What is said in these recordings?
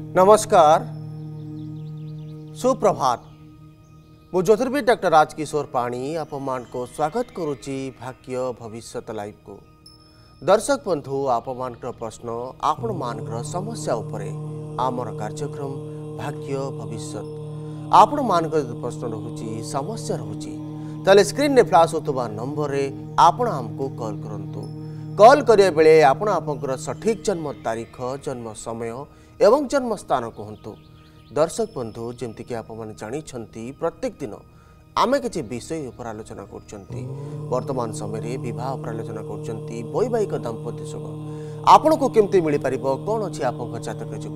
नमस्कार सुप्रभात मु ज्योतिर्विद डॉक्टर राजकिशोर पाणी आपण को स्वागत करुच्ची भाग्य भविष्यत लाइव को। दर्शक बंधु आपण प्रश्न आपण मान समस्या उपरे आमर कार्यक्रम भाग्य भविष्यत आपण मान प्रश्न रहुची समस्या रहुची ताले स्क्रीन ने फ्लैश होतबा नंबर रे आपण हमको कॉल करंतु। कॉल करिया बेले आपण आपनकर सठिक जन्म तारीख जन्म समय एवं जन्म स्थान कहतु। दर्शक बंधु जमती कि आप जानी प्रत्येक दिन आमे किसी विषय उपर आलोचना करचंती। वर्तमान समय रे विवाह उपर आलोचना करचंती। वैवाहिक दाम्पत्य सुख आपण को केमती मिल पारिबो कोन अछि आपन जातक जुग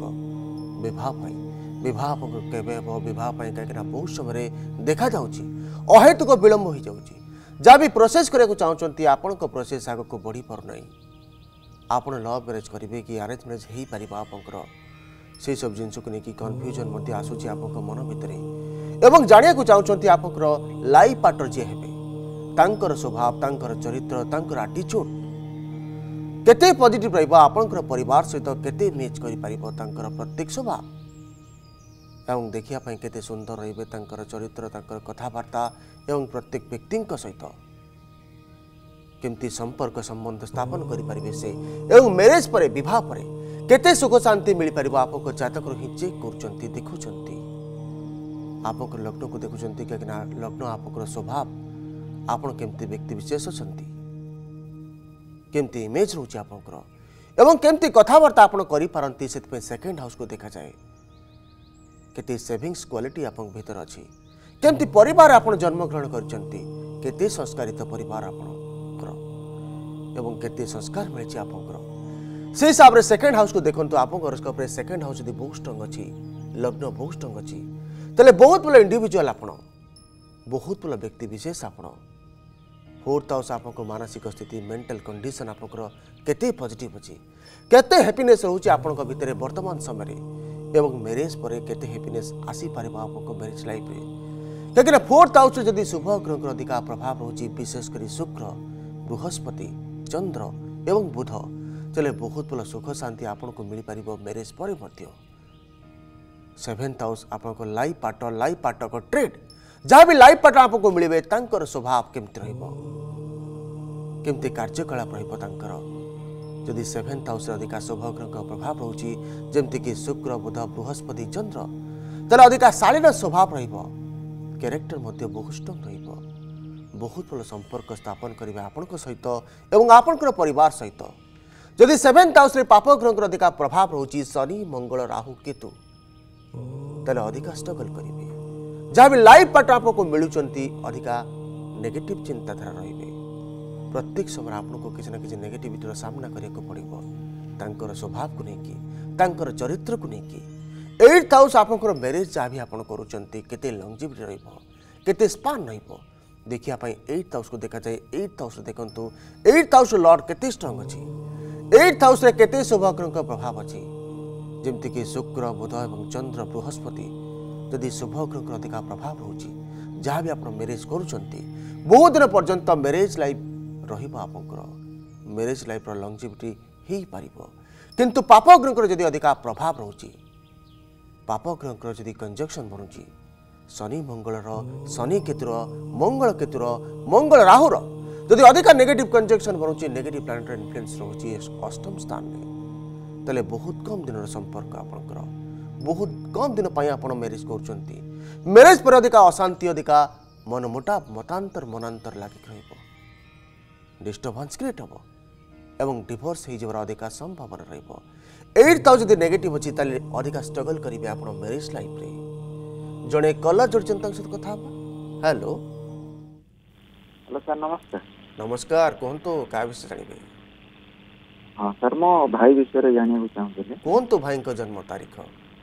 विवाह केबे विवाह कहीं बहुत समय देखा जाउची अहेतुक विलंब हो जाउची। जहाँ भी प्रोसेस करने को चाहते आपण को प्रोसेस आग को बढ़ी पार नहीं। आपण लव मैरेज करेंगे कि अरेंज मैरेज हो पार आपंकर से सब जिनस को लेकिन कन्फ्यूजन आसूची आप मन भितर एवं जाना चाहते आपंकर लाइफ पार्टनर जी हे स्वभाव चरित्र आटीट्यूड केते पॉजिटिव रहा परिवार सहित केते मैच कर प्रत्येक स्वभाव एवं देखिया केते सुंदर रे चरित्र कथबार्ता एवं प्रत्येक व्यक्ति सहित केमती संपर्क संबंध स्थापन करें से एवं मैरेज पर विवाह पर केते सुख शांति मिल पार आप जातक ही चेक कर देखुं आप लग्न को देखुं कहीं लग्न आप स्वभाव आप केमती व्यक्ति विशेष अच्छा केमती इमेज रोचे आपंकर एवं केमती कथबार्ता आप करें से सेकेंड हाउस को देखा जाए केते सेविंग्स क्वालिटी आप भीतर अच्छी केमती परिवार आप जन्म ग्रहण करते संस्कारित परिवार आपणकर एवं केते संस्कार मिली आपंकर से हिसाब से सेकेंड हाउस को देखो आप सेकेंड हाउस यदि बहुत स्ट्रंग अच्छी लग्न बहुत स्ट्रंग अच्छी तेल बहुत भल इंडिविजुअल आप बहुत भल व्यक्ति विशेष आप फोर्थ हाउस आप मानसिक स्थिति मेंटल कंडीशन आपंकर केते पॉजिटिव अच्छी केते हैप्पीनेस रोचे आपण भितर वर्तमान समय एवं मैरेज पर केते हैप्पीनेस आसी पारिबो आपको मैरेज लाइफ रे कहीं फोर्थ हाउस जदि शुभ ग्रह अधिक प्रभाव रोचे विशेषकर शुक्र बृहस्पति चंद्र एवं बुध चले बहुत भल सुख शांति आपन को मिल पार मैरेज पर सेवेन्थ हाउस आपको लाइफ पार्टनर को ट्रेड जहाँ भी लाइफ पार्टनर आपको मिले स्वभाव केमती केमती कार्यकलाप रही सेवेन्थ हाउस अधिक शुभ ग्रह प्रभाव रोचे जमती कि शुक्र बुध बृहस्पति चंद्र तेल अधिक शालीन स्वभाव कैरेक्टर बहुत स्ट्रंग बहुत भल संपर्क स्थापन करेंगे आपण सहित एवं आपणकर परिवार सहित जदि सेवेन्थ हाउस पाप ग्रह अधिक प्रभाव रोचे शनि मंगल राहु केतु तेल अधिक स्ट्रगल करेंगे जहाँ भी लाइफ पार्टनर आपको मिलुचंती अधिक नेगेटिव चिंताधारा रही प्रत्येक समय आपको किसी न किसी नेगेटिविटी सामना करने को पड़ो स्वभाव को लेकिन चरित्र को लेकिन एट्थ हाउस आप मैरेज जहाँ भी आप केते लंगजिविटी रहिते स्पान रहिबो देखिया एट्थ हाउस को देखा जाए एट्थ हाउस देखंतु एट्थ हाउस लॉर्ड केते स्ट्रंग अच्छी एट्थ हाउस रे केते शुभ ग्रह प्रभाव अच्छी जमती कि शुक्र बुध एवं चंद्र बृहस्पति यदि शुभ ग्रह अधिक प्रभाव रोचे जहाँ भी आप मैरेज करुँच बहुत दिन पर्यंत मैरेज लाइफ रहीपर मैरेज लाइफ लंगजिविटी हो पार किंतु पाप ग्रह जदि अधिक प्रभाव रोचे पाप ग्रह जदि कंजक्शन बनूची शनि मंगलर शनि केतुर मंगल राहुर जदि अधिक नेगेटिव कंजक्शन बनूची नेगेटिव प्लानेटरी इन्फ्लुएंस रोचे अष्टम स्थान में तेल बहुत कम दिन संपर्क आपंकर बहुत कम दिन आप मैरेज कर मैरेज पर अधिक अशांति अधिक मनमुटा मनांतर लगे डिस्टर्बेंस क्रिएट हम एवं डिवोर्स हो अधिक संभावना रहीट हाउस जब नेगेटिव अच्छी अधिक स्ट्रगल करेंगे आप मैरेज लाइफ रे जड़े कलर जोड़ते सहित कथा हेलो हेलो सर नमस्कार। नमस्कार कहतु क्या विषय जानवे? हाँ सर मो भाई विषय जाना चाहूँगी। कहतु भाई जन्म तारीख?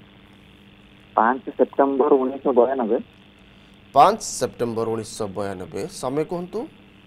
5 सेप्टेम्बर 1992। 5 सेप्टेम्बर 1992 समय कहतु?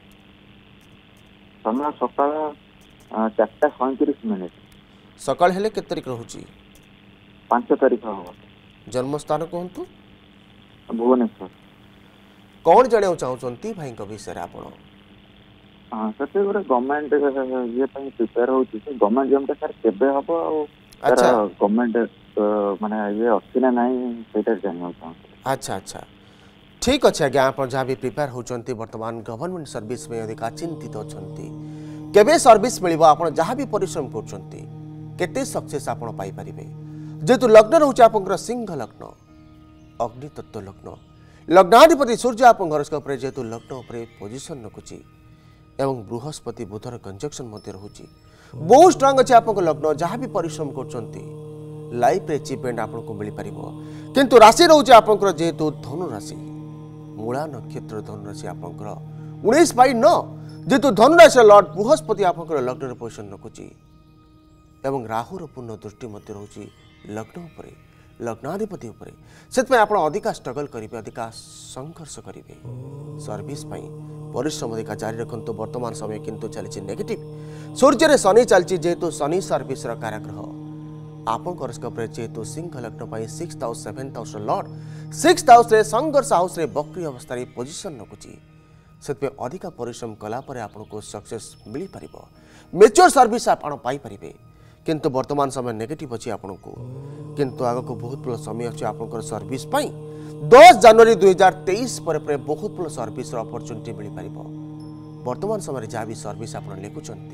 समय सकाल 4:37। सकाल हेले के तारीख रोचे? 5 तारीख हम। जन्म स्थान कहतु? भुवनेश्वर। कौन जाना चाहते भाई विषय आप? हाँ सर से गोटे गवर्नमेंट ये प्रिपेयर होती गवर्नमेंट जॉब सर केबे हम अच्छा गवर्नमेंट ମାନେ ଇଏ ଅଛି ନା ନାହିଁ ସେଇଟା ଜାଣିବାକୁ ଚାହୁଁଥିଲି। अच्छा अच्छा ठीक अच्छे आज्ञा आप जहाँ भी प्रिपेयर होती बर्तमान गवर्नमेंट सर्विस में अधिका चिंतित अच्छा केबे सर्विस मिल आप जहाँ भी परिश्रम करते सक्सेस आप पाइपर जेहेतु लग्न रोचे आप सिंह लग्न अग्नितत्व लग्न लग्नाधिपति सूर्य आप हरोस्कोप जेहेतु लग्न पोजिशन रखुची एवं बृहस्पति बुधर कंजक्शन रोचे बहुत स्ट्रांग अच्छे आप लग्न जहाँ भी परिश्रम कर लाइफ अचिवमेंट आपको मिल पार किंतु राशि रोचे आप जेहेतु धनु राशि मूला नक्षत्र धनु राशि आप 19/9 जेहेतु धनु राशि लॉर्ड बृहस्पति आप लग्न पोजिशन रखुची एवं राहुर पूर्ण दृष्टि रोचे लग्न उपर लग्नाधिपति उपर से आप अधिका स्ट्रगल करेंगे अधिका संघर्ष करेंगे सर्विस परिश्रम अधिका जारी रखु वर्तमान समय किंतु चली नेगेटिव सूर्य शनि चलती जेहेतु शनि सर्विस काराग्रह आप जेहेतु सिंह लग्न 6th house 7th house lord 6th house संघर्ष हाउस बक्री अवस्था पोजिशन रखुची से अधिका परिश्रम कलापर आपको सक्सेस मिल पार मेच्योर सर्विस आप पाइपर किंतु वर्तमान समय नेगेटिव अच्छी आपको किंतु आग को बहुत भल समय अच्छे आप सर्विस 10 जनवरी 2023 पर बहुत भल सर्विस अपॉर्चुनिटी मिल पार वर्तमान समय जहाँ भी सर्विस आप लिखुंट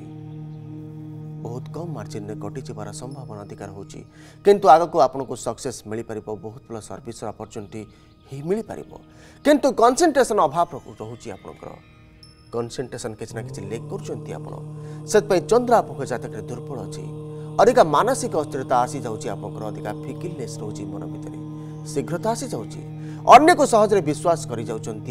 बहुत कम मार्जिन में कटि जबार संभावना अधिकार होची किंतु आग को आपको सक्सेस मिल पार बहुत भल सर्विस अपॉर्चुनिटी ही मिल पार किंतु कंसंट्रेशन अभाव रोचे आपंकर कंसंट्रेशन किसी ना कि लेक कर चंद्र आप जातक दुर्बल अच्छी अधिका मानसिक अस्थिरता आसी जाऊँगी आपंकर अधिका फिकिलनेस रोचे मन भितर शीघ्रता आसी जाऊँगी अन्य को सहजरे विश्वास कर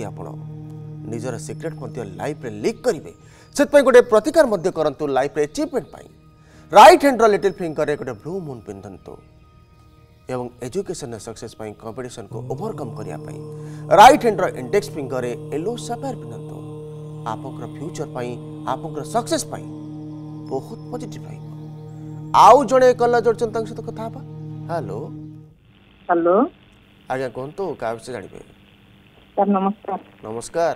निजर सिक्रेट लाइफ रे लीक करेंगे से गोटे प्रतिकार करंतु लाइफ रे achievement right hand little finger रे गोटे ब्लू मून पिंधंतु एवं एजुकेशन सक्सेस कंपटीशन को ओवरकम करने राइट हैंड इंडेक्स फिंगर रे येलो सफेयर पिंधंतु आपंकर फ्यूचर आपंकर सक्सेस बहुत पॉजिटिव रही आउ जड़े कला जोड़चन सहित कथा हेलो हेलो आज्ञा कहतु क्या विषय जानवे सर नमस्कार नमस्कार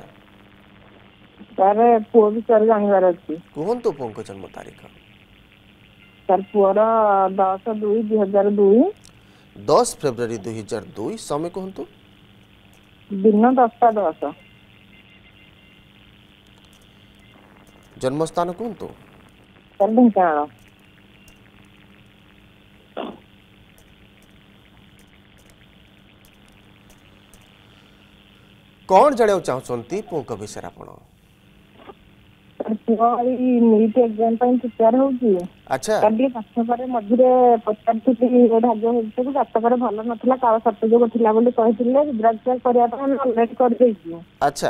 सर पुओ विषय जानवर अच्छी कहतु पुओं जन्म तारीख सर पुअर 10/2/2002 10 फेब्रुआरी 2002 समय कहतु दिन 10:10 जन्मस्थान कहतु सर ढेंकानाल कौन जाना चाहते पुओं विषय आप नीट एग्जाम प्रिपेयर होगी अच्छा जातक मझे पचारि भाग्य जातक भल ना काल सतयोग था रुद्राभिषेक करने अच्छा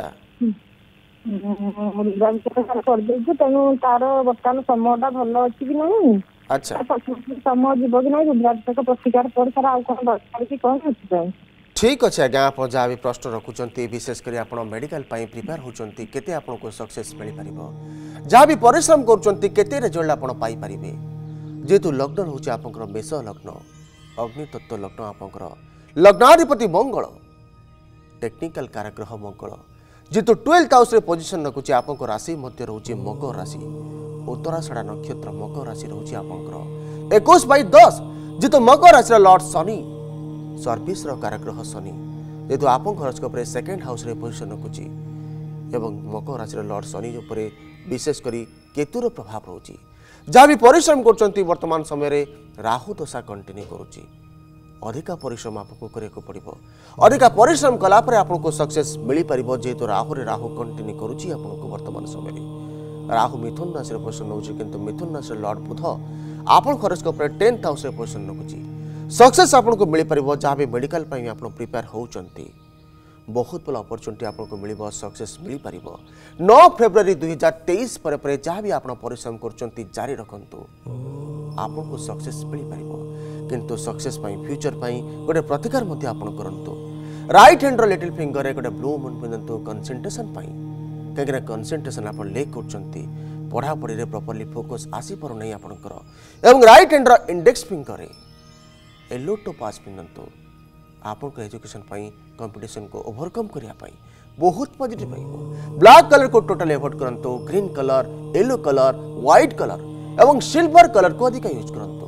रुद्राभिषेक तेणु तार बर्तमान समयटा भल अच्छी कि नहीं अच्छा समय जीव कि नहीं रुद्राभिषेक प्रतिकार पर सारा आउ कौन दरकार कि कौन अच्छी ठीक अच्छे आज्ञा आप जहाँ भी प्रश्न रखुंट विशेषकर आप मेडिकल प्रिपेयर होती केते आपको सक्सेस मिल पार जहाँ भी परिश्रम करते रिजल्ट आप पाइपर जेहेतु लग्न रोचे आप मेष लग्न अग्नितत्व लग्न आप लग्नाधिपति मंगल टेक्निकल काराग्रह मंगल जेहेतु 12th हाउस पोजिशन रखुचे आप राशि मध्य रोचे मकर राशि उत्तराषाढ़ा नक्षत्र मकर राशि रोचे आप 21/10 जेहेतु मकर राशि लॉर्ड शनि सर्विस काराग्रह शनि जेहेतु आप हरोस्कोप 2nd हाउस पोजिशन रखुची एवं मकर राशि लॉर्ड शनि उपर विशेषकर केतुर प्रभाव रोचे जहाँ भी परिश्रम कर वर्तमान समय राहु दशा कंटिन्यू करुच्ची अधिका परिश्रम आपको करने पड़ो अधिका परिश्रम कलापर आपको सक्सेस मिल पार जेहेतु राहु कंटिन्यू करुच्ची आपको वर्तमान समय राहु मिथुन राशि पोजिशन रोचे किंतु मिथुन राशि लॉर्ड बुध आप हरोस्कोप 10th हाउस पोजिशन रखुची सक्सेस आपको मिल पार जहाँ भी मेडिकल आप प्रिपेयर होती बहुत भल अपॉर्चुनिटी आपको मिल सक्सेस मिल पार 9 फेब्रुआरी 2023 पर जहाँ भी आप परिश्रम कर जारी रखु आपको सक्सेस मिल पार किंतु सक्सेस फ्यूचर गोटे प्रतिकार करूँ राइट हैंड लिटिल फिंगर गोटे ब्लू मून पिंधु कंसंट्रेशन कहीं कंसंट्रेशन आप लेक कर पढ़ापढ़ी प्रॉपर्ली फोकस आसी पार नहीं आपंकर एवं right hand index finger yellow topaz पिंधु आपन एजुकेशन कंपटीशन को ओवरकम करने बहुत पॉजिटिव ब्लैक कलर को टोटल एवॉइड करंतु green colour yellow colour white colour एवं सिल्वर कलर को अधिक यूज करंतु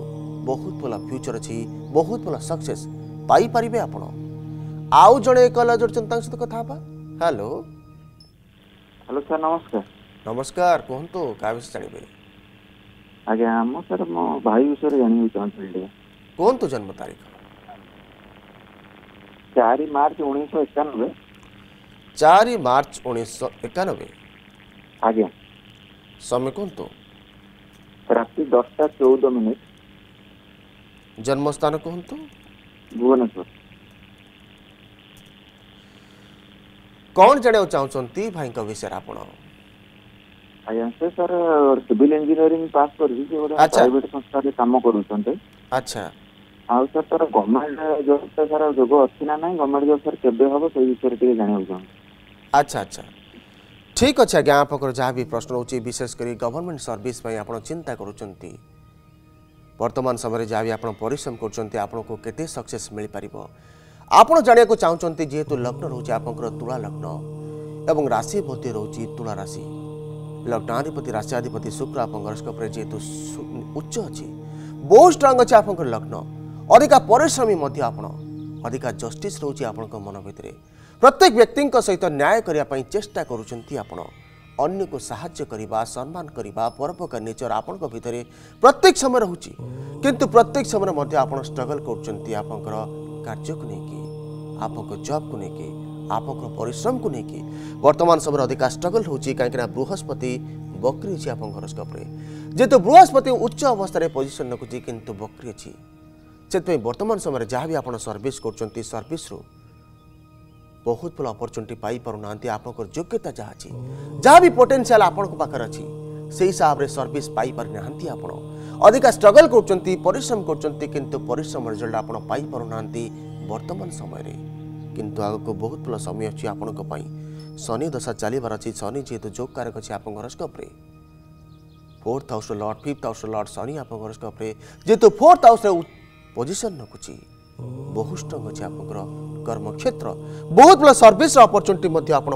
बहुत भल फ्यूचर अच्छी बहुत भल सक्सेस पाई परिबे आपण आउ जड़े कल जोड़छन सहित कथा बा हेलो हेलो सर नमस्कार। नमस्कार कहंतु का विषय जानिबे आज्ञा आम सर मो भाई विषय जानी चाहती कहंतु जन्म तारीख 4 मार्च 1991। 4 मार्च 1991 आज्ञा समय कहंतु राति 10:14। जन्म स्थान कहंतु भुवनेश्वर। कौन जाने चाहते भाई विषय आपण आज्ञा से सर सिविल इंजीनियरिंग पास कर अच्छा। प्राइवेट संस्था रे काम करूछन्ते। अच्छा आ सर तर गवर्नमेंट जॉब तो सर जोग अच्छी ना नहीं गवर्नमेंट जॉब सर केबे हबो से विषय टिके जानियो चाहूँ। अच्छा अच्छा ठीक अच्छे आज्ञा आप जहाँ भी प्रश्न होची विशेष कर गवर्नमेंट सर्विस आप चिंता करुँच वर्तमान समय जहाँ भी आप परिश्रम कर केते सक्सेस मिल पार आपड़ जाना चाहते जेहेतु लग्न रोचे आप तुला लग्न एवं राशि मध्य रोचे तुला राशि लग्नाधिपति राशियाधिपति शुक्र आप जेहेतु उच्च अच्छी बहुत स्ट्रांग अच्छे आप लग्न अधिका परिश्रमी अधिका जस्टिस रोचे आप मन भितर प्रत्येक व्यक्ति सहित न्याय करने चेष्टा करुँच अन्य को साहाय्य करने सम्मान करने परोपकार नेचर आपण भितर प्रत्येक समय रोचे किंतु प्रत्येक समय आप स्ट्रगल कर कार्य को लेकिन आप जॉब को लेकिन आप परिश्रम को लेकिन वर्तमान समय अधिका स्ट्रगल होची कहीं बृहस्पति बकरी अच्छी आप हरोस्कोप जेहेतु बृहस्पति उच्च अवस्था पोजिशन रखुची किंतु बकरी अच्छी से वर्तमान समय जहाँ भी आप सर्विस कर सर्विस बहुत भल अपरचुनिटी पाई पारना आप योग्यता जहाँ अच्छी जहाँ भी पोटेंशियल आपण पाखे अच्छी से हिसाब से सर्विस पाई पारि ना आप अधिका स्ट्रगल कर परिश्रम कर परिश्रम रिजल्ट आप पाई पारना वर्तमान समय किंतु आगक बहुत भल समय अच्छी आपण शनि दशा चलबार अच्छी शनि जेहेतु जोग कारक अच्छी आप horoscope 4th house lord 5th house lord Shani आप हरोस्कोप जेहेतु 4th हाउस पोजिशन रखुची बहुत स्ट्रंग अच्छे आप कर्म क्षेत्र बहुत भल सर्विस अपरचुनिटी आप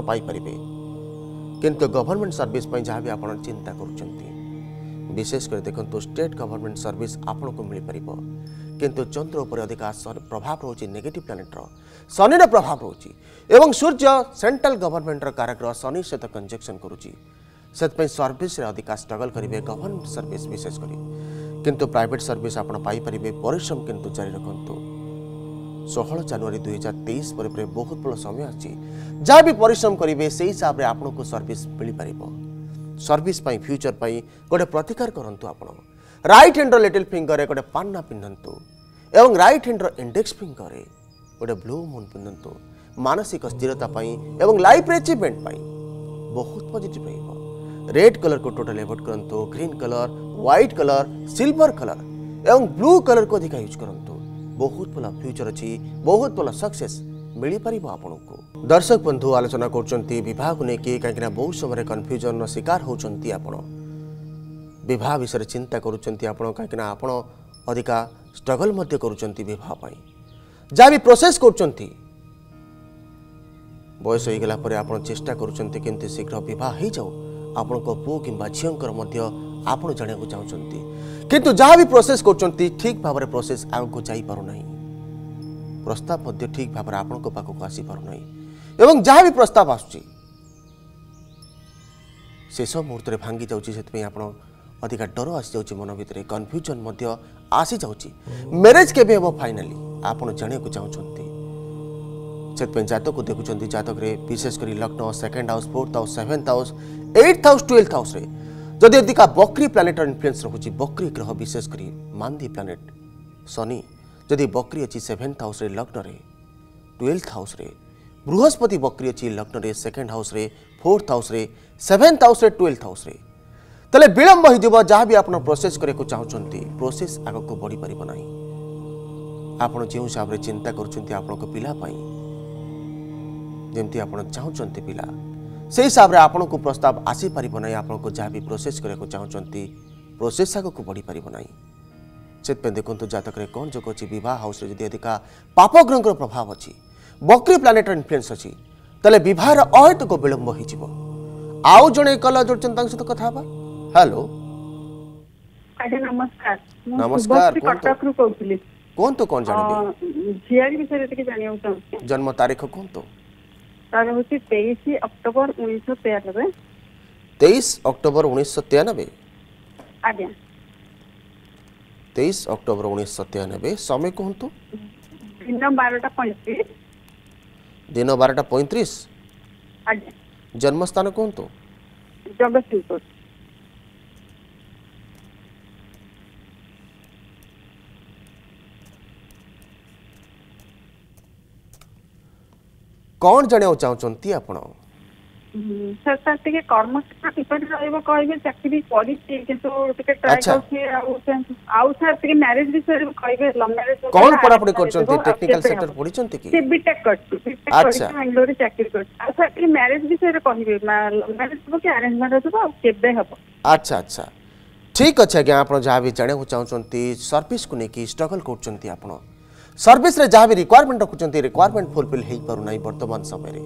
किंतु गवर्नमेंट सर्विस जहाँ भी आप चिंता कर विशेष कर देखो स्टेट गवर्नमेंट सर्विस आपन को मिल पार किंतु चंद्र उपर अधिका प्रभाव रोचे नेगेटिव प्लानेटर शनि प्रभाव रोचे एवं सूर्य सेंट्रल गवर्नमेंट कारक शनि सहित कंजक्शन करुच्ची से सर्विस अधिका स्ट्रगल करेंगे गवर्नमेंट सर्विस विशेषकर किंतु प्राइवेट सर्विस आप परिश्रम किंतु जारी रखु 16 जनवरी 2023 पर बहुत भल समय अच्छी जहाँ भी परिश्रम करेंगे से हिसाब से आपको सर्विस मिल पार सर्विस फ्यूचर गोटे प्रतिकार करूँ आप राइट हैंड लिटिल फिंगर गोटे पान्ना पिंधतु एवं राइट हैंड इंडेक्स फिंगर गोटे ब्लू मून पिंधतु मानसिक स्थिरता एवं लाइफ अचीवमेंट बहुत पॉजिटिव रहिबो रेड कलर को टोटल एवॉइड करंतु green colour white colour silver colour एवं ब्लू कलर को अधिक यूज करंतु बहुत भल फ्यूचर अच्छी बहुत भल सक्सेस मिल पार आपको दर्शक बंधु आलोचना कर को लेकिन कहीं बहुत समय कन्फ्यूजन शिकार होती विवाह विषय चिंता कहीं आप अधिका स्ट्रगल कर जहाँ भी प्रोसेस कर बयस हो गला आप चेष्टा कर शीघ्र विवाह हो जाऊ आपण पुओ कि झीर आप जाना चाहते किंतु जहाँ भी प्रोसेस कर ठीक भाव प्रोसेस आगे जापना प्रस्ताव ठीक भाव आपण पाखक आसी पारना एवं जहाँ भी प्रस्ताव आसुची शेष मुहूर्त में भांगी जाऊँगी आप अधिका डर आसी जाऊँगी मन भितर कन्फ्यूजन आसी जाऊँगी मैरेज केबे हम फाइनाली आप जाना चाहते से जातक को देखुं जातक विशेषकर लग्न 2nd house 4th house 7th house 8th house 12th house जदि अधिका बकरी प्लानेटर इन्फ्लुएंस रखुची बकरी ग्रह विशेषकर मांदी प्लानेट शनि जदि बकरी अच्छी 7th हाउस लग्न 12th हाउस बृहस्पति बकरी अच्छी लग्न 2nd house 4th house 7th house 12th house तेल विलंब हो जहाँ भी आप प्रोसेस करने चाहते प्रोसेस आग को बढ़ी पार ना आप जो हिसाब से चिंता कर पिलापाई जमती आप चाहते पिला से हिसाब से आपन को प्रस्ताव आसी पार ना आपको जहाँ भी प्रोसेस करने चाहते प्रोसेस आग को बढ़ी पार ना से देखो जातक कौन जो अच्छी बह हाउस जदि अधिका पापग्रह प्रभाव अच्छी बकरी प्लानेटर इन्फ्लुएंस अच्छी तेल बहार अहेतुक विलंब हो आउ जड़े कला जोड़ते सहित कथा हेलो ଆଜ୍ଞା ନମସ୍କାର। ମୁଁ ନମସ୍କାର, ଶୁଭଶ୍ରୀ କୁହନ୍ତୁ। କଟକରୁ କହୁଥିଲି। କୁହନ୍ତୁ କ'ଣ ଜାଣିବେ? ଝିଆରୀ ବିଷୟରେ ଟିକେ ଜାଣିବାକୁ ଚାହୁଁଛି। ଜନ୍ମ ତାରିଖ କୁହନ୍ତୁ। ତାର ହଉଛି 23 ଅକ୍ଟୋବର 1993। 23 ଅକ୍ଟୋବର 1993। ଆଜ୍ଞା 23 ଅକ୍ଟୋବର 1993। ସମୟ କୁହନ୍ତୁ। ଦିନ 12ଟା 35। ଦିନ 12ଟା 35। ଆଜ୍ଞା ଜନ୍ମସ୍ଥାନ କୁହନ୍ତୁ। ଜଗତସିଂହପୁର। କ'ଣ ଜାଣିବାକୁ ଚାହୁଁଛନ୍ତି ଆପଣ? ସାର୍ ସାର୍ ଟିକେ କର୍ମକ୍ଷେତ୍ର କିପରି ରହିବ କହିବେ। ଚାକିରି କରିଛି କିନ୍ତୁ ଟିକେ ଟ୍ରାଏ ଆଚ୍ଛା। କରୁଛି। ଆଉ ସାର୍ ଟିକେ ମ୍ୟାରେଜ ବିଷୟରେ କହିବେ। ଲଭ୍ ମ୍ୟାରେଜ କ'ଣ ପଢ଼ାପଢ଼ି କରିଛନ୍ତି? ଟେକ୍ନିକାଲ ସେକ୍ଟର ପଢ଼ିଛନ୍ତି କି? ସେ ବିଟେକ୍ କରିଛି। ବିଟେକ୍ ଆଚ୍ଛା। କରିଛି ବାଙ୍ଗାଲୋରରେ ଚାକିରି କରିଛି। ଆଉ ସାର୍ ଟିକେ ମ୍ୟାରେଜ ବିଷୟରେ କହିବେ। ଲଭ୍ ମ୍ୟାରେଜ ହବ କି ଆରେଞ୍ଜ ମ୍ୟାରେଜ ହବ ଆଉ କେବେ ହବ? ଆଚ୍ଛା ଆଚ୍ଛା ଠିକ୍ ଅଛି ଆଜ୍ଞା। ଆପଣ ଯାହା ବି ଜାଣିବାକୁ ଚାହୁଁଛନ୍ତି ସର୍ଭିସକୁ ନେଇକି ଷ୍ଟ୍ରଗଲ୍ କରୁଛନ୍ତି ଆପଣ। ସର୍ଭିସରେ ଯାହା ବି ରିକ୍ୱାରମେଣ୍ଟ ରଖୁଛନ୍ତି ରିକ୍ୱାରମେଣ୍ଟ ଫୁଲଫିଲ୍ ହେଇପାରୁନାହିଁ ବର୍ତ୍ତମାନ ସମୟରେ।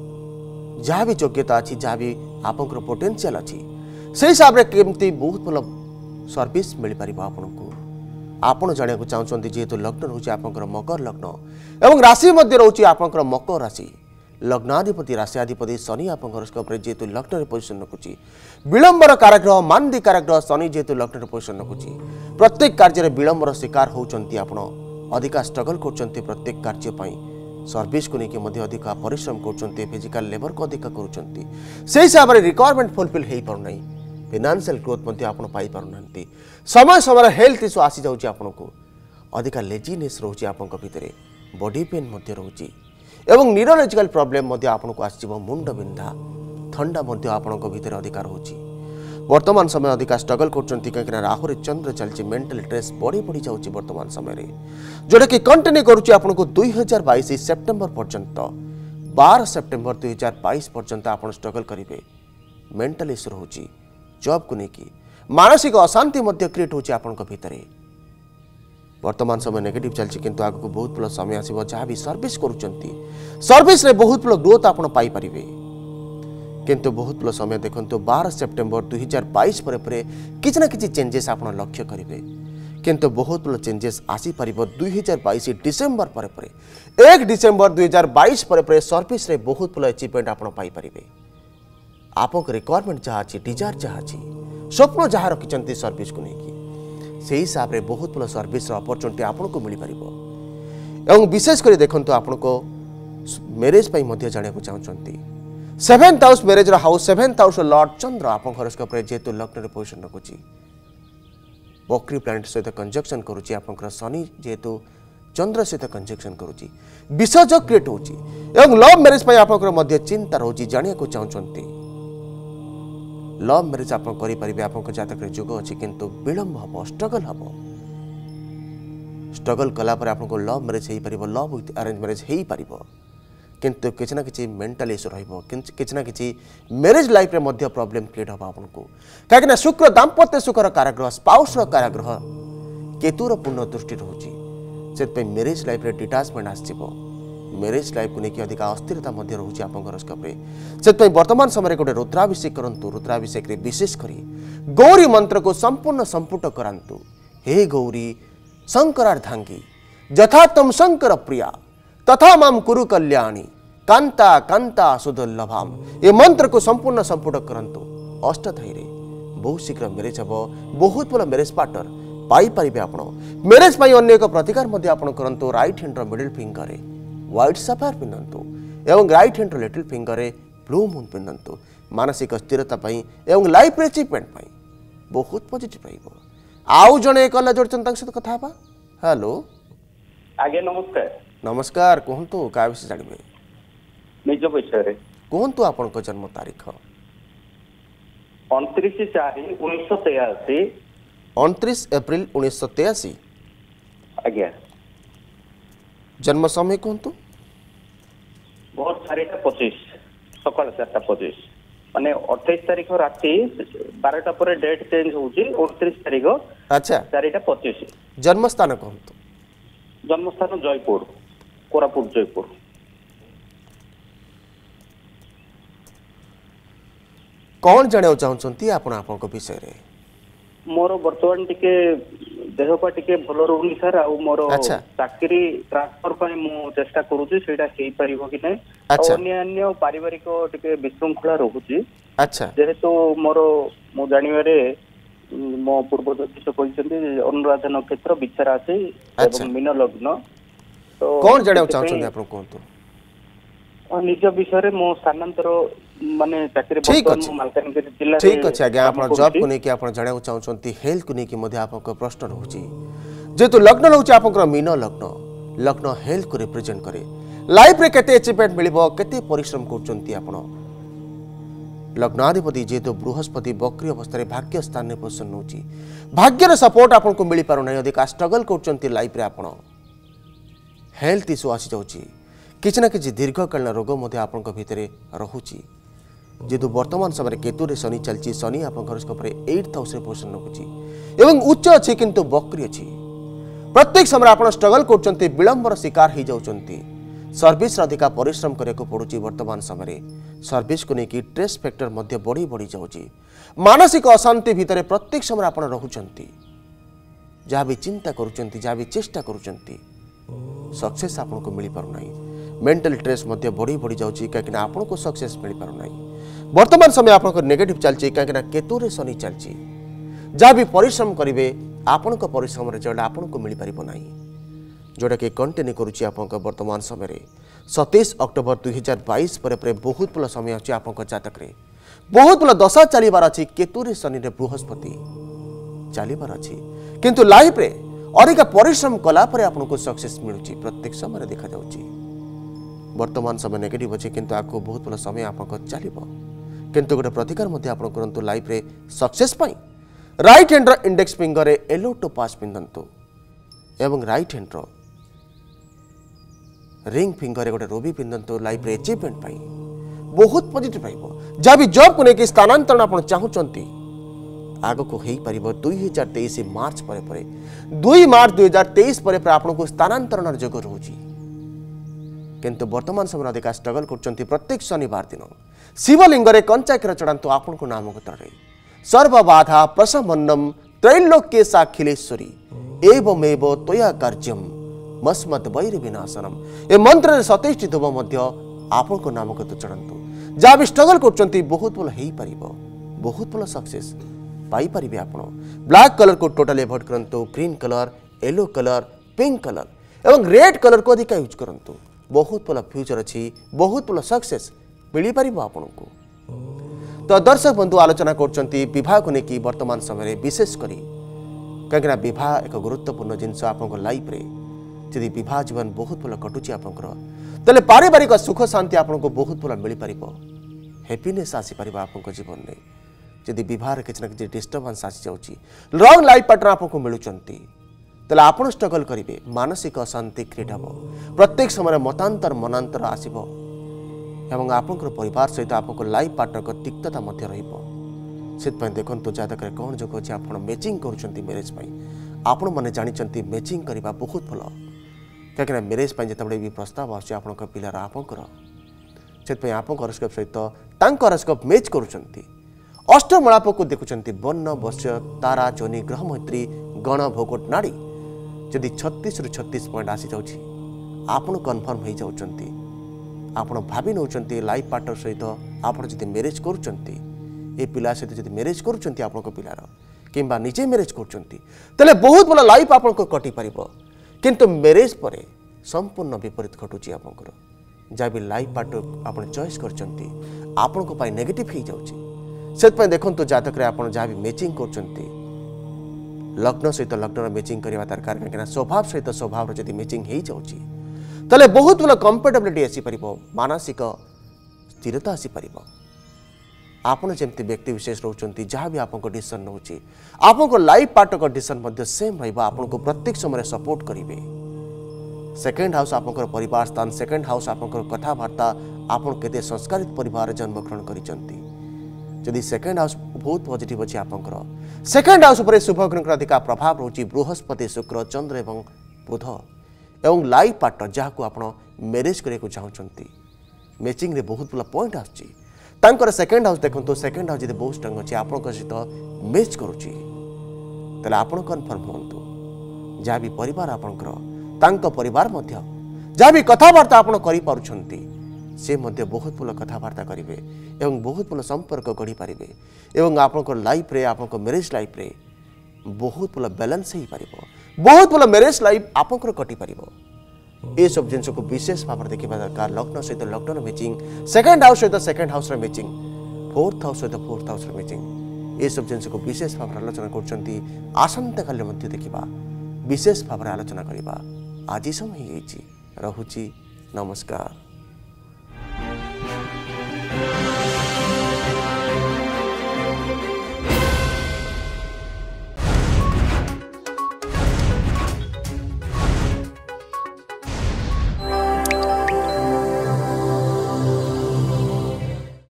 ଯାହା ବି ଯୋଗ୍ୟତା ଅଛି ଯାହା ବି ଆପଣଙ୍କର ପୋଟେନ୍ସିଆଲ ଅଛି ସେହି ହିସାବରେ କେମିତି ବହୁତ ଭଲ ସର୍ଭିସ ମିଳିପାରିବ ଆପଣଙ୍କୁ ଆପଣ ଜାଣିବାକୁ ଚାହୁଁଛନ୍ତି। ଯେହେତୁ ଲଗ୍ନ ରହୁଛି ଆପଣଙ୍କର ମକର ଲଗ୍ନ ଏବଂ ରାଶି ମଧ୍ୟ ରହୁଛି ଆପଣଙ୍କର ମକର ରାଶି। ଲଗ୍ନାଧିପତି ରାଶିଆଧିପତି ଶନି ଆପଣଙ୍କ ହରୋସ୍କୋପରେ ଯେହେତୁ ଲଗ୍ନରେ ପୋଜିସନ୍ ରଖୁଛି। ବିଳମ୍ବର କାରାଗ୍ରହ ମାନ୍ଦି କାରାଗ୍ରହ ଶନି ଯେହେତୁ ଲଗ୍ନରେ ପୋଜିସନ୍ ରଖୁଛି। ପ୍ରତ୍ୟେକ କାର୍ଯ୍ୟରେ ବିଳମ୍ବର ଶିକାର ହେଉଛନ୍ତି ଆପଣ। ଅଧିକା ଷ୍ଟ୍ରଗଲ୍ କରୁଛନ୍ତି ପ୍ରତ୍ୟେକ କାର୍ଯ୍ୟ ପାଇଁ। ସର୍ଭିସକୁ ନେଇକି ମଧ୍ୟ ଅଧିକା ପରିଶ୍ରମ କରୁଛନ୍ତି। ଫିଜିକାଲ ଲେବରକୁ ଅଧିକା କରୁଛନ୍ତି। ସେହି ହିସାବରେ ରିକ୍ୱାରମେଣ୍ଟ ଫୁଲଫିଲ୍ ହେଇପାରୁନାହିଁ। ଫିନାନ୍ସିଆଲ ଗ୍ରୋଥ୍ ମଧ୍ୟ ଆପଣ ପାଇପାରୁନାହାନ୍ତି। ସମୟ ସମୟରେ ହେଲ୍ଥ ଇସ୍ୟୁ ଆସିଯାଉଛି ଆପଣଙ୍କୁ। ଅଧିକା ଲେଜିନେସ୍ ରହୁଛି ଆପଣଙ୍କ ଭିତରେ। ବଡି ପେନ୍ ମଧ୍ୟ ରହୁଛି ଏବଂ ନ୍ୟୁରୋଲୋଜିକାଲ ପ୍ରୋବ୍ଲେମ୍ ମଧ୍ୟ ଆପଣଙ୍କୁ ଆସିଯିବ। ମୁଣ୍ଡ ବିନ୍ଧା ଥଣ୍ଡା ମଧ୍ୟ ଆପଣଙ୍କ ଭିତରେ ଅଧିକା ରହୁଛି। ବର୍ତ୍ତମାନ ସମୟ ଅଧିକା ଷ୍ଟ୍ରଗଲ୍ କରୁଛନ୍ତି କାହିଁକିନା ରାହୁରେ ଚନ୍ଦ୍ର ଚାଲିଛି। ମେଣ୍ଟାଲ ଷ୍ଟ୍ରେସ୍ ବଢ଼ି ଯାଉଛି ବର୍ତ୍ତମାନ ସମୟରେ ଯେଉଁଟାକି କଣ୍ଟିନ୍ୟୁ କରୁଛି ଆପଣଙ୍କୁ 2022 ସେପ୍ଟେମ୍ବର ପର୍ଯ୍ୟନ୍ତ। 12 ସେପ୍ଟେମ୍ବର 2022 ପର୍ଯ୍ୟନ୍ତ ଆପଣ ଷ୍ଟ୍ରଗଲ୍ କରିବେ। ମେଣ୍ଟାଲ ଇସ୍ୟୁ ରହୁଛି। ଜବ୍କୁ ନେଇକି ମାନସିକ ଅଶାନ୍ତି ମଧ୍ୟ କ୍ରିଏଟ୍ ହେଉଛି ଆପଣଙ୍କ ଭିତରେ। ବର୍ତ୍ତମାନ ସମୟ ନେଗେଟିଭ୍ ଚାଲିଛି କିନ୍ତୁ ଆଗକୁ ବହୁତ ଭଲ ସମୟ ଆସିବ। ଯାହା ବି ସର୍ଭିସ୍ କରୁଛନ୍ତି ସର୍ଭିସରେ ବହୁତ ଭଲ ଗ୍ରୋଥ୍ ଆପଣ ପାଇପାରିବେ। କିନ୍ତୁ ବହୁତ ଭଲ ସମୟ ଦେଖନ୍ତୁ 12 ସେପ୍ଟେମ୍ବର 2022 ପରେ କିଛି ନା କିଛି ଚେଞ୍ଜେସ୍ ଆପଣ ଲକ୍ଷ୍ୟ କରିବେ। କିନ୍ତୁ ବହୁତ ଭଲ ଚେଞ୍ଜେସ୍ ଆସିପାରିବ 2022 ଡିସେମ୍ବର ପରେ 1 ଡିସେମ୍ବର 2022 ପରେ ସର୍ଭିସରେ ବହୁତ ଭଲ ଆଚିଭମେଣ୍ଟ ଆପଣ ପାଇପାରିବେ। ଆପଣଙ୍କ ରିକ୍ୱାରମେଣ୍ଟ ଯାହା ଅଛି ଡିଜାୟାର ଯାହା ଅଛି ସ୍ୱପ୍ନ ଯାହା ରଖିଛନ୍ତି ସର୍ଭିସକୁ ନେଇକି ସେହି ହିସାବରେ ବହୁତ ଭଲ ସର୍ଭିସର ଅପରଚ୍ୟୁନିଟି ଆପଣଙ୍କୁ ମିଳିପାରିବ। ଏବଂ ବିଶେଷ କରି ଦେଖନ୍ତୁ ଆପଣଙ୍କ ମ୍ୟାରେଜ୍ ପାଇଁ ମଧ୍ୟ ଜାଣିବାକୁ ଚାହୁଁଛନ୍ତି। 7th ହାଉସ୍ ମ୍ୟାରେଜର ହାଉସ୍ 7th ହାଉସ୍ ଲର୍ଡ ଚନ୍ଦ୍ର ଆପଣଙ୍କ ହରୋସ୍କୋପରେ ଯେହେତୁ ଲଗ୍ନରେ ପୋଜିସନ୍ ରଖୁଛି। ବକ୍ରି ପ୍ଲାନେଟ୍ ସହିତ କଞ୍ଜକ୍ସନ୍ କରୁଛି। ଆପଣଙ୍କର ଶନି ଯେହେତୁ ଚନ୍ଦ୍ର ସହିତ କଞ୍ଜକ୍ସନ୍ କରୁଛି ବିଷଯୋଗ କ୍ରିଏଟ୍ ହେଉଛି ଏବଂ ଲଭ୍ ମ୍ୟାରେଜ୍ ପାଇଁ ଆପଣଙ୍କର ମଧ୍ୟ ଚିନ୍ତା ରହୁଛି। ଜାଣିବାକୁ ଚାହୁଁଛନ୍ତି ଲଭ୍ ମ୍ୟାରେଜ୍ ଆପଣ କରିପାରିବେ। ଆପଣଙ୍କ ଜାତକରେ ଯୋଗ ଅଛି କିନ୍ତୁ ବିଳମ୍ବ ହେବ ଷ୍ଟ୍ରଗଲ୍ ହେବ। ଷ୍ଟ୍ରଗଲ୍ କଲାପରେ ଆପଣଙ୍କୁ ଲଭ୍ ମ୍ୟାରେଜ୍ ହେଇପାରିବ। ଲଭ୍ ୱିଥ୍ ଆରେଞ୍ଜ ମ୍ୟାରେଜ୍ ହେଇପାରିବ କିନ୍ତୁ କିଛି ନା କିଛି ମେଣ୍ଟାଲ ଇସ୍ୟୁ ରହିବ। କିଛି ନା କିଛି ମ୍ୟାରେଜ୍ ଲାଇଫ୍ରେ ମଧ୍ୟ ପ୍ରୋବ୍ଲେମ୍ କ୍ରିଏଟ୍ ହେବ ଆପଣଙ୍କୁ କାହିଁକିନା ଶୁକ୍ର ଦାମ୍ପତ୍ୟ ସୁଖର କାରାଗ୍ରହ ସ୍ପାଉସ୍ର କାରାଗ୍ରହ କେତୁର ପୂର୍ଣ୍ଣ ଦୃଷ୍ଟି ରହୁଛି। ସେଥିପାଇଁ ମ୍ୟାରେଜ୍ ଲାଇଫ୍ରେ ଡିଟାଚମେଣ୍ଟ ଆସିଯିବ। ମ୍ୟାରେଜ୍ ଲାଇଫ୍କୁ ନେଇକି ଅଧିକା ଅସ୍ଥିରତା ମଧ୍ୟ ରହୁଛି ଆପଣଙ୍କ ହରୋସ୍କୋପରେ। ସେଥିପାଇଁ ବର୍ତ୍ତମାନ ସମୟରେ ଗୋଟେ ରୁଦ୍ରାଭିଷେକ କରନ୍ତୁ। ରୁଦ୍ରାଭିଷେକରେ ବିଶେଷ କରି ଗୌରୀ ମନ୍ତ୍ରକୁ ସମ୍ପୂର୍ଣ୍ଣ ସମ୍ପୁଟ କରାନ୍ତୁ। ହେ ଗୌରୀ ଶଙ୍କରାର୍ଦ୍ଧାଙ୍ଗୀ ଯଥା ତମ ଶଙ୍କର ପ୍ରିୟା ତଥା ମାମ୍ କୁରୁ କଲ୍ୟାଣୀ କାନ୍ତା କାନ୍ତା ସୁଦୁର୍ଲଭାମ୍। ଏ ମନ୍ତ୍ରକୁ ସମ୍ପୂର୍ଣ୍ଣ ସମ୍ପୁଟ କରନ୍ତୁ। ଅଷ୍ଟଧାଇରେ ବହୁତ ଶୀଘ୍ର ମ୍ୟାରେଜ୍ ହେବ। ବହୁତ ଭଲ ମ୍ୟାରେଜ୍ ପାର୍ଟନର ପାଇପାରିବେ ଆପଣ। ମ୍ୟାରେଜ୍ ପାଇଁ ଅନ୍ୟ ଏକ ପ୍ରତିକାର ମଧ୍ୟ ଆପଣ କରନ୍ତୁ। ରାଇଟ୍ ହ୍ୟାଣ୍ଡର ମିଡିଲ୍ ଫିଙ୍ଗରରେ ହ୍ୱାଇଟ୍ ସାଫାୟାର ପିନ୍ଧନ୍ତୁ ଏବଂ ରାଇଟ୍ ହ୍ୟାଣ୍ଡର ଲିଟିଲ୍ ଫିଙ୍ଗରରେ ବ୍ଲୁ ମୁନ୍ ପିନ୍ଧନ୍ତୁ। ମାନସିକ ସ୍ଥିରତା ପାଇଁ ଏବଂ ଲାଇଫ୍ରେ ଆଚିଭମେଣ୍ଟ ପାଇଁ ବହୁତ ପଜିଟିଭ୍ ରହିବ। ଆଉ ଜଣେ କଲ୍ ଯୋଡ଼ିଛନ୍ତି ତାଙ୍କ ସହିତ କଥା ହେବା। ହ୍ୟାଲୋ ଆଜ୍ଞା ନମସ୍କାର। ନମସ୍କାର କୁହନ୍ତୁ କାହା ବିଷୟ ଜାଣିବେ? ନିଜ ବିଷୟରେ କୁହନ୍ତୁ ଆପଣଙ୍କ ଜନ୍ମ ତାରିଖ। 29/4/1983। 29 ଏପ୍ରିଲ 1983। ଆଜ୍ଞା ଜନ୍ମ ସମୟ କୁହନ୍ତୁ। ଭୋର 4ଟା 25 ସକାଳ 4ଟା 25 ମାନେ 28 ତାରିଖ ରାତି 12ଟା ପରେ ଡେଟ୍ ଚେଞ୍ଜ ହଉଛି। 29 ତାରିଖ ଆଚ୍ଛା 4ଟା 25। ଜନ୍ମସ୍ଥାନ କୁହନ୍ତୁ। ଜନ୍ମସ୍ଥାନ ଜୟପୁର କୋରାପୁଟ ଜୟପୁର। କ'ଣ ଜାଣିବାକୁ ଚାହୁଁଛନ୍ତି ଆପଣ ଆପଣଙ୍କ ବିଷୟରେ? मोर वर्तमान टिके देहपा टिके भल रहूनी सर आ मोर अच्छा। चाकरी ट्रांसफर पई मु चेष्टा करूची सेटा हेई परिबो कि नै अच्छा। अन्य अन्य पारिवारिक टिके विशृंखला रहूची अच्छा जेहेतु मोर मु जानिबारे मो पूर्व ज्योतिष कहते अनुराधा नक्षत्र विचार आसे अच्छा। एवं मीन लग्न तो कौन जाना चाहछन आपण कोंतु निज विषय मो स्थानांतर माने चाकरी ठीक वर्तमान अछि। मु मालकानगिरी जिल्ला ठीक अच्छे आज्ञा आप जॉब को लेकिन आप जाना चाहते हेल्थ को लेकिन आप प्रश्न रोचे जेहेतु लग्न रोचे आप मीन लग्न लग्न हेल्थ को रिप्रेजेंट करे लाइफ रे केते अचीवमेंट मिलिबो केते परिश्रम करचंती आपण लग्नाधिपति जेहेतु बृहस्पति बक्री अवस्था रे भाग्य स्थान में पोजिशन नौची भाग्यर सपोर्ट आपन को मिली पारो नै अधिक स्ट्रगल करचंती लाइफ रे आपण हेल्थ इश्यू आसी जाउची किछ ना किछ दीर्घकालीन रोग मध्ये आपन को भितरे रहूची जेहेतु वर्तमान समय केतु रे शनि चलची शनि आपन घर पर 8th हाउस रे पोजिशन रखुची एवं उच्च अछि किंतु बक्री अछि प्रत्येक समय आपन स्ट्रगल करचंती विलंबर शिकार ही जाउचंती सर्विस अधिका परिश्रम करने को पड़ुची वर्तमान समय सर्विस को लेकिन स्ट्रेस फैक्टर मध्य बढ़ी बढ़ी जाउची मानसिक अशांति भितर प्रत्येक समय आपन रहउचंती जहाँ भी चिंता करूचंती जहाँ भी चेष्टा करूचंती सक्सेस आपन को मिली पारु नाही मेंटल स्ट्रेस मध्य बढ़ी बढ़ी जाउची काकि आपन को सक्सेस मिली पारु नाही वर्तमान समय आपन को नेगेटिव चलची काकि केतु रे शनि चलची जहाँ भी परिश्रम करिवे आपन को परिश्रम रे जड़ा आपन को मिली पारिबो नाही जोटा कि कंटिन्यू करुच्ची आप वर्तमान समय 27 अक्टोबर 2022 पर बहुत भल समय अच्छे आप जातक बहुत भल दशा चलबार अच्छी केतुरे शनि बृहस्पति चलबार अच्छी किंतु लाइफ रे अधिक परिश्रम कला परे आपको सक्सेस मिलूची प्रत्येक समय देखा जाउची वर्तमान समय नेगेटिव अच्छे किंतु आपको बहुत भल समय आप चलो किंतु गोटे प्रतिकार आप करंतु लाइफ रे सक्सेस पाई राइट हैंड इंडेक्स फिंगर रे येलो टोपाज पिंधंतु एवं राइट हैंड रिंग फिंगर गोटे रूबी पिंधंतु लाइफ रे अचीवमेंट पाई बहुत पॉजिटिव पाइबो जहाँ भी जॉब को लेकिन स्थानांतरण आप चाहूँगी आग को हो पार 2023 मार्च पर 2 मार्च 2023 पर आपको स्थानांतरण जोग रोची किंतु वर्तमान समय अधिक स्ट्रगल कर प्रत्येक शनिवार दिन शिवलिंग कंचा क्षीर चढ़ातु आपण को नाम गोत्र सर्वबाधा प्रशमन्नम त्रैलोक्य साखिलेश्वरी एवमेव त्वया कार्यम मस्मत वैर विनाशनम ए मंत्र 27 धुब आपण को नाम गोत्र चढ़ातु जहाँ भी स्ट्रगल कर बहुत भल हो पार बहुत भल सक्सेस पाई पारिबे आपण ब्लैक कलर को टोटल एवॉइड करंतु green colour yellow colour pink colour एवं रेड कलर को अधिक यूज करंतु बहुत भल फ्यूचर अच्छी बहुत भल सक्सेस मिल पार आपन को तो दर्शक बंधु आलोचना करचंती विवाह को लेकिन वर्तमान समय विशेष करी कहीं विवाह एक गुरुत्वपूर्ण जिनस आप लाइफ रे यदि विवाह जीवन बहुत भल कटुची आपंकर तेल पारिवारिक सुख शांति आपको बहुत भल मिल पार हैप्पीनेस आसीपर आप जीवन में जदि विवाह किसी ना कि डिस्टर्बांस आसी जाऊँगी रंग लाइफ पार्टनर आपको मिलुंट तेल आप स्ट्रगल करेंगे मानसिक अशांति क्रिएट हम प्रत्येक समय मतांतर मनांतर आसब एवं आपंकर परिवार सहित आपको लाइफ पार्टनर तिक्तता से देखो जातक कौन जो अच्छे आप मैचिंग कर मैरेज आपण मैंने जानते मैचिंग करने बहुत भल कहीं मैरेज जो भी प्रस्ताव आस पिलार आपंकर से आप हरोस्कोप सहित हरोस्कोप मैच करुँच अष्टमलाप को देखुंत वर्ण वर्ष तारा जोनि ग्रह मैत्री गण भोगट नाड़ी जदि 36 रु 36 पॉइंट आसी जाउछि आपण कन्फर्म हो जाउछंती आपण भाबी नउछंती लाइफ पार्टनर सहित आपण जदि मैरिज करूछंती ए पिला सहित जदि मैरिज करूछंती आपनको पिलार किंबा निजे मैरिज करूछंती तले बहुत भल लाइफ आपनको कटि परिबो किंतु मैरिज परे संपूर्ण विपरीत घटुछि आपनकर जा भी लाइफ पार्टनर आपण चॉइस करछंती आपनको पाई नेगेटिव हो जाउछि से देखो जातक आप जहाँ भी मैचिंग कर लग्न सहित लग्न मैचिंग करवा दरकार कहीं स्वभाव सहित स्वभाव जब मैचिंग हो जाए बहुत भल कंफर्टेबिलिटी आसीपर मानसिक स्थिरता आसीपर आपड़ जमी व्यक्ति विशेष रोचे जहाँ भी आपको डिसीजन नौची आपको लाइफ पार्टनर डिसीजन सेम रहा प्रत्येक समय सपोर्ट करेंगे सेकेंड हाउस आप परिवार स्थान सेकेंड हाउस आप कथबार्ता आपड़ केते संस्कारित परिवार जन्मग्रहण कर जदि सेकेंड हाउस बहुत पॉजिटिव अच्छे आपंकर सेकेंड हाउस पर शुभ ग्रह अधिक प्रभाव रोचे बृहस्पति शुक्र चंद्र एवं बुध एवं लाइफ पार्टनर जहाँ को आप मैरिज करने चाहते मैचिंग रे बहुत भल पॉइंट आसकर सेकेंड हाउस देखो सेकेंड हाउस बहुत स्ट्रंग अच्छे आप सहित मैच करुच्ची तेल आपण कन्फर्म होंतु जहाँ भी परिवार आपणकर तांको परिवार मध्य जहाँ भी कथबार्ता आपण करि पारुछंती से मध्य बहुत भल कथबार्ता करेंगे एवं बहुत भल संपर्क गढ़ी पारे एवं आपणकर लाइफ रे आपणकर मैरिज लाइफ रे बहुत भल बैलेंस हो पार बहुत भल मैरिज लाइफ आपणकर कटि पार ये सब जिन को विशेष भाव देखा दरकार लग्न सहित लग्न मैचिंग सेकेंड हाउस सहित second house matching fourth house सहित फोर्थ हाउस मैचिंग ये सब जिन को विशेष भाव आलोचना करसंता काली देखा विशेष भाव आलोचना करवा आज समय रहुची नमस्कार।